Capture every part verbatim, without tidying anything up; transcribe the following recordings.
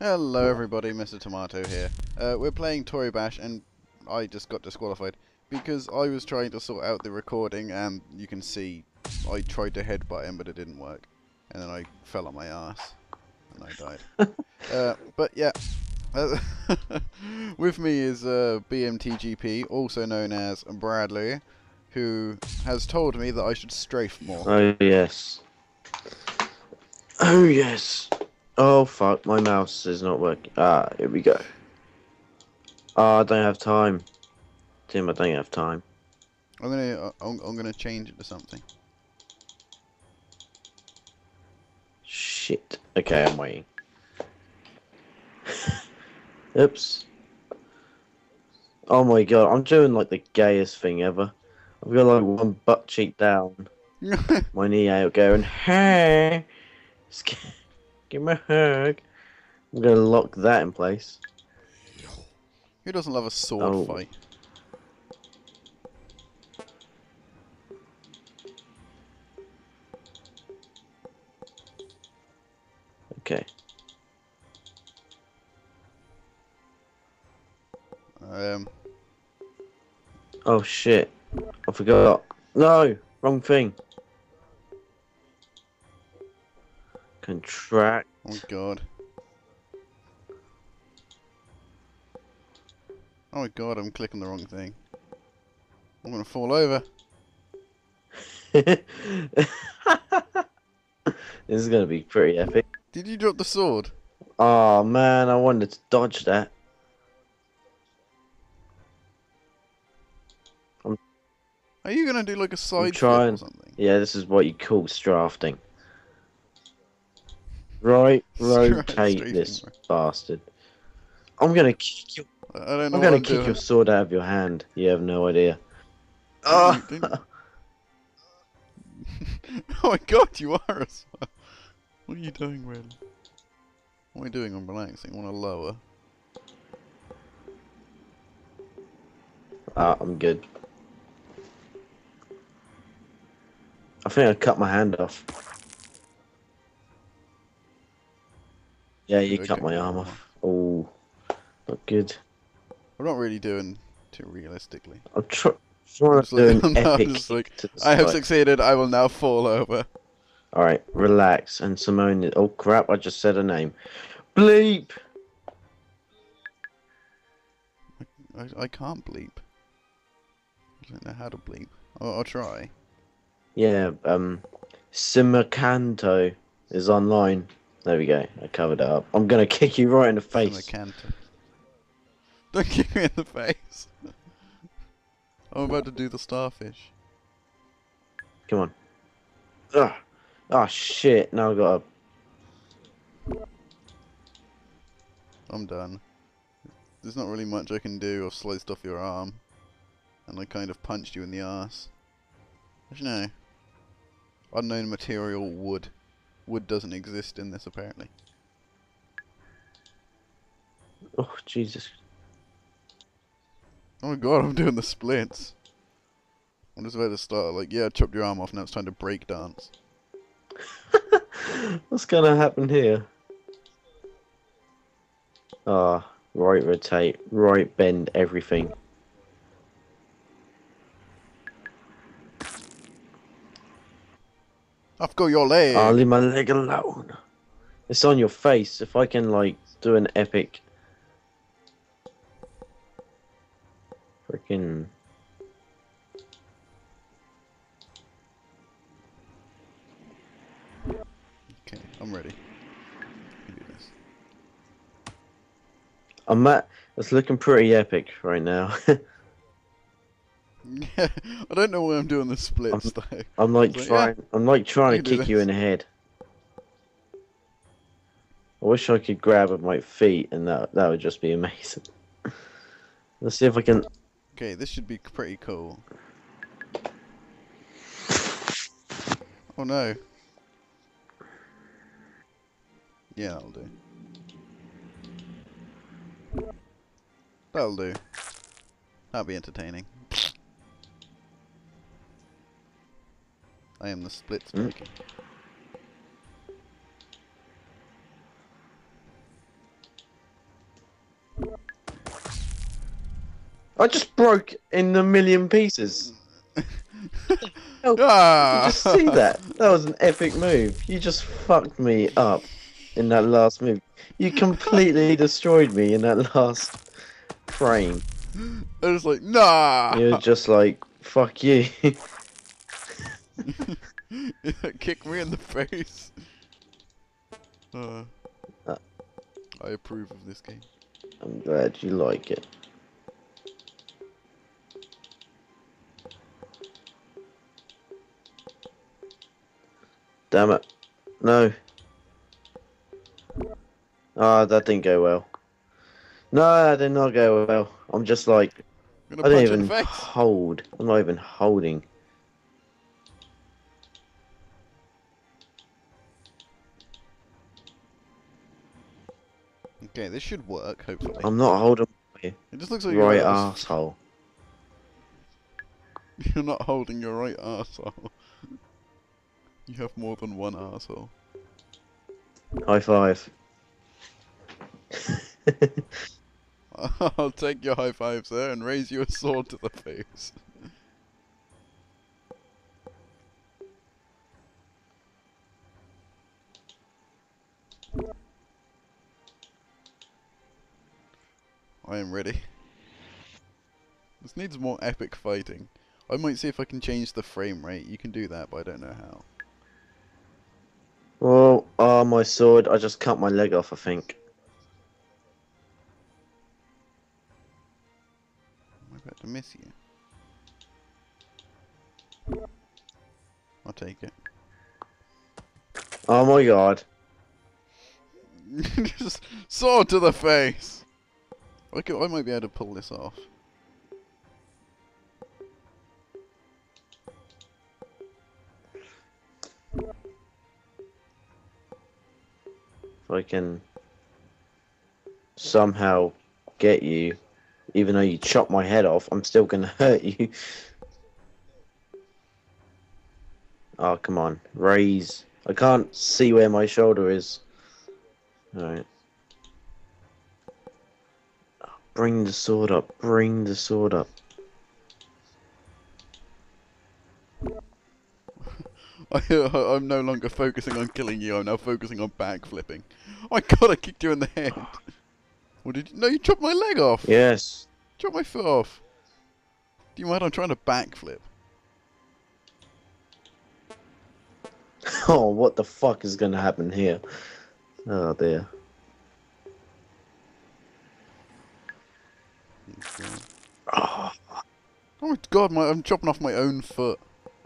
Hello everybody, Mister Tomato here. Uh, we're playing Toy Bash and I just got disqualified because I was trying to sort out the recording and you can see I tried to headbutt him but it didn't work. And then I fell on my ass and I died. uh, but yeah, uh, with me is uh, B M T G P, also known as Bradley, who has told me that I should strafe more. Oh yes. Oh yes. Oh fuck, my mouse is not working. Ah, here we go. Ah, I don't have time. Tim, I don't have time. I'm gonna, uh, I'm, I'm gonna change it to something. Shit. Okay, I'm waiting. Oops. Oh my god, I'm doing like the gayest thing ever. I've got like one butt cheek down, my knee out going, hey, give me a hug. I'm gonna lock that in place. Who doesn't love a sword Oh. fight? Okay. Um. Oh shit. I forgot. No! Wrong thing. Contract. Oh god. Oh my god, I'm clicking the wrong thing. I'm gonna fall over. This is gonna be pretty epic. Did you drop the sword? Oh man, I wanted to dodge that. I'm, Are you gonna do like a I'm side flip trying. or something? Yeah, this is what you call strafting. Right, rotate this Strafing. bastard. I'm gonna kick you. I don't know I'm what gonna I'm kick doing. your sword out of your hand. You have no idea. Don't Oh, you, don't you... Oh my god, you are as well. What are you doing, really? What am I doing? I'm relaxing. I wanna lower. ah, I'm good. I think I cut my hand off. Yeah, you I cut cut my your arm arm off. Oh, not good. I'm not really doing too realistically. I'm tr I'm trying just to do like, an I'm now epic just like, to the I have side. succeeded. I will now fall over. Alright, relax. And Simone, oh crap, I just said her name. Bleep! I, I can't bleep. I don't know how to bleep. I'll, I'll try. Yeah, um, Simakanto is online. There we go, I covered it up. I'm gonna kick you right in the face. Samacanta. Don't kick me in the face. I'm about to do the starfish. Come on. Ugh. Oh shit, now I got I'm done. There's not really much I can do. I've sliced off your arm. And I kind of punched you in the ass. Actually, no. Unknown material, wood. Wood doesn't exist in this, apparently. a... Oh, Jesus. Oh my god, I'm doing the splits. I'm just about to start, like, yeah, I chopped your arm off, now it's time to break dance. What's gonna happen here? Ah, oh, right rotate, right bend, everything. I've got your I'll leg! leave my leg alone. It's on your face. If I can, like, do an epic... Freaking... Okay, I'm ready. I can do this. I'm at... It's looking pretty epic right now. Yeah, I don't know why I'm doing the splits, I'm, though. I'm like Like, trying... yeah, I'm like I trying can to do kick you this. in the head. I wish I could grab at my feet and that, that would just be amazing. Let's see if I can... Okay, this should be pretty cool. Oh no. Yeah, that'll do. That'll do. That'll be entertaining. I am the splits Hmm? breaker. I just broke in a million pieces. Oh, Ah! you just see that? That was an epic move. You just fucked me up in that last move. You completely destroyed me in that last frame. I was like, nah! You're just like, fuck you. Kick me in the face. Uh, Uh. I approve of this game. I'm glad you like it. Damn it. No. Ah, oh, that didn't go well. No, that did not go well. I'm just like, I'm I gonna don't punch you in even the face. hold. I'm not even holding. Okay, this should work, hopefully. I'm not holding. It just looks like Right you're asshole. You're not holding your right arsehole. You have more than one arsehole. High five. I'll take your high five, sir, and raise you a sword to the face. I am ready. This needs more epic fighting. I might see if I can change the frame rate. You can do that, but I don't know how. Well, ah, my sword. I just cut my leg off, I think. Am I about to miss you? I'll take it. Oh my god. Just sword to the face! I, could, I might be able to pull this off. If I can somehow get you, even though you chop my head off, I'm still gonna hurt you. Oh, come on. Raise. I can't see where my shoulder is. Alright. Bring the sword up. Bring the sword up. I, I'm no longer focusing on killing you, I'm now focusing on backflipping. Oh my god, I kicked you in the head! What did you? No, you chopped my leg off! Yes. Chopped my foot off! Do you mind? I'm trying to backflip. Oh, what the fuck is gonna happen here? Oh dear. Oh, Oh my god, my, I'm chopping off my own foot.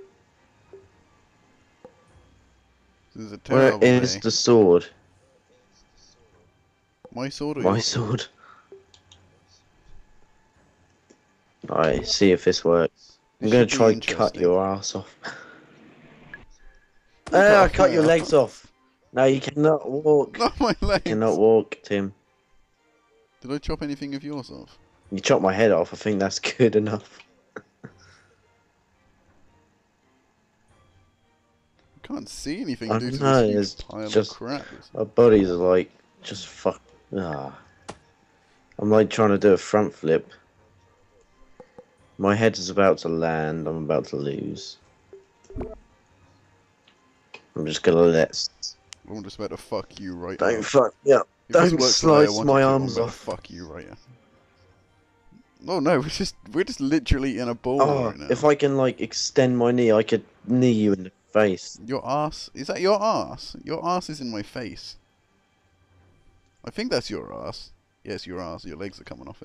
This is a where terrible is day. the sword? My sword or My your sword. Alright, see if this works. I'm This gonna should be try and cut interesting. your ass off. You Ah, I off cut my your arse. legs off. No, you cannot walk. Not my legs! You cannot walk, Tim. Did I chop anything of yours off? You chopped my head off. I think that's good enough. I can't see anything I due to know, this it's huge pile just- of crap. Our bodies are like, just fuck. Ah. I'm like trying to do a front flip. My head is about to land. I'm about to lose. I'm just gonna let. I'm just about to fuck you right Don't now. fuck. Yeah. If this Don't works the way I slice want it my to, arms I'm about off. to fuck you right now. No, no, we're just we're just literally in a ball Oh, right now. if I can like extend my knee, I could knee you in the face. Your ass? Is that your ass? Your ass is in my face. I think that's your ass. Yes, your ass. Your legs are coming off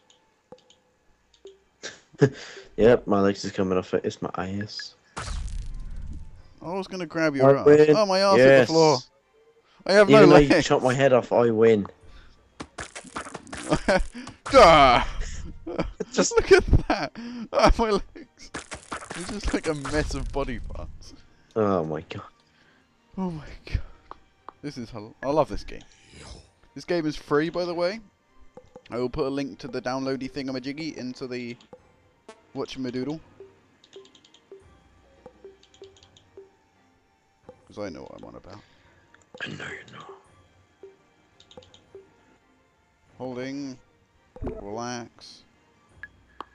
it. Yep, my legs is coming off it. It's my ass. I was gonna grab your I ass. win. Oh, my ass yes. hit the floor. I have Even no though legs. you chop my head off, I win. Ah! Just- Look at that. Ah, my legs. It's just like a mess of body parts. Oh my god. Oh my god. This is hell. I love this game. This game is free, by the way. I will put a link to the downloady thingamajiggy into the watchamadoodle. Because I know what I'm on about. I know you're not. Holding. Relax.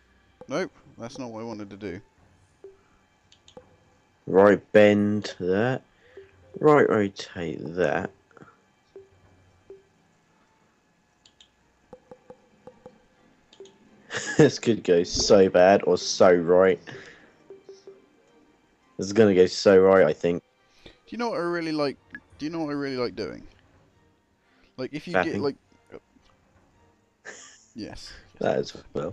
Nope, that's not what I wanted to do. Right bend that. Right rotate that. This could go so bad or so right. This is gonna go so right, I think. Do you know what I really like? Do you know what I really like doing? Like if you get Fapping. like, uh, yes. That is well.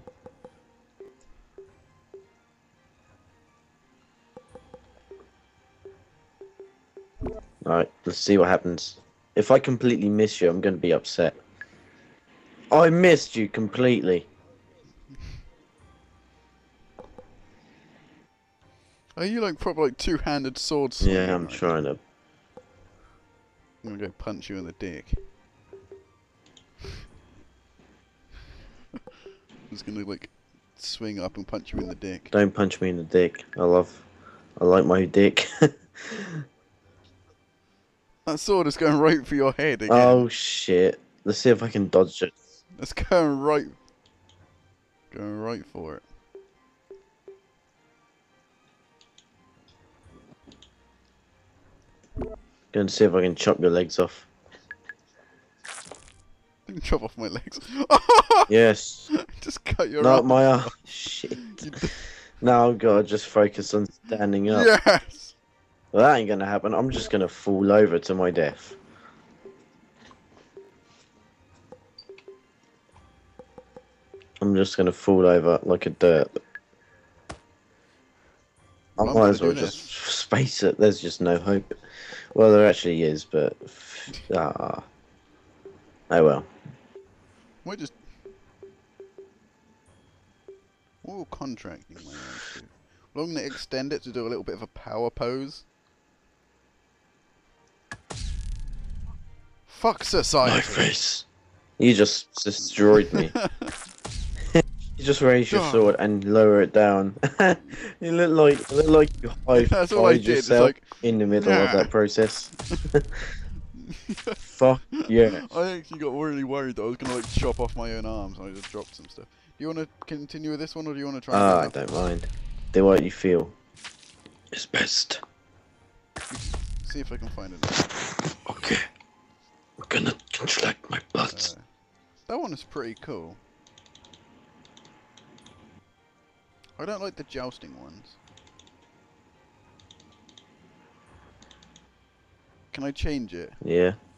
Alright, let's see what happens. If I completely miss you, I'm gonna be upset. I missed you completely. Are you like proper like two-handed sword swinging? Yeah, I'm right trying now? to. I'm gonna go punch you in the dick. I'm just gonna like swing up and punch you in the dick. Don't punch me in the dick. I love. I like my dick. That sword is going right for your head again. Oh shit. Let's see if I can dodge it. It's going right, going right for it. Going to see if I can chop your legs off. Chop off my legs. Yes. Just cut your Not arms my off. arm. Shit. You d- Now I've got to just focus on standing up. Yes. Well, that ain't gonna happen. I'm just gonna fall over to my death. I'm just gonna fall over like a dirt. I Well, I'm might gonna as well do just this. space it. There's just no hope. Well, there actually is, but ah, oh well. Might just. What will contracting my arms do? Well, I'm gonna extend it to do a little bit of a power pose. Fuck society. My face. You just destroyed me. You just raise your God. sword and lower it down. You look like you look like you hide, That's all I hide did. It's yourself like, in the middle of yeah. that process. Fuck yeah. I actually got really worried that I was gonna like chop off my own arms, and I just dropped some stuff. Do you want to continue with this one, or do you want to try? Ah, I and get don't mind. Do what you feel is best. See if I can find it. Okay. We're gonna contract my butt. Uh, that one is pretty cool. I don't like the jousting ones. Can I change it? Yeah.